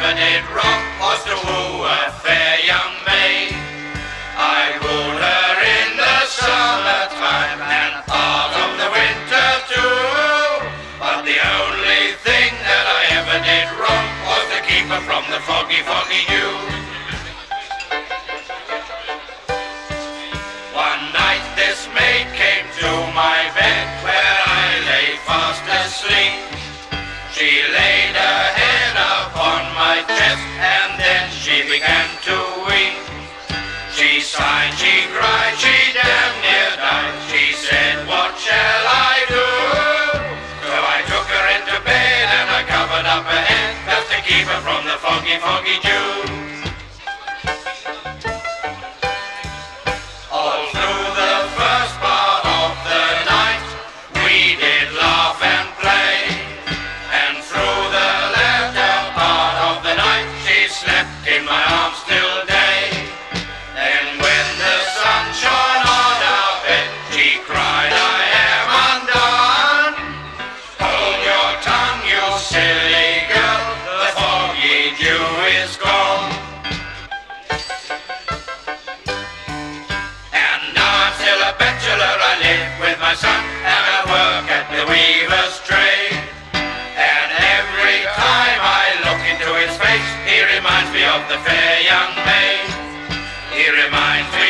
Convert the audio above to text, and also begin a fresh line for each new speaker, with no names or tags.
ever did wrong was to woo a fair young maid. I wooed her in the summertime and part of the winter too, but the only thing that I ever did wrong was to keep her from the foggy, foggy dew. One night this maid came to my bed where I lay fast asleep. She laid her head upon my chest and then she began to weep. She sighed, she cried, she damn near died. She said, what shall I do? So I took her into bed and I covered up her head just to keep her from the foggy, foggy dew. All through the first part of the night we did laugh and play, and through the latter part of the night she slept in my arms till day. Then when the sun shone on our bed she cried, I am undone. Hold your tongue, you silly girl, the foggy dew is gone. And now I'm still a bachelor, I live with my son and I work at the weaver's trade. And every time I look into his face he reminds me of the fair young maid. He reminds me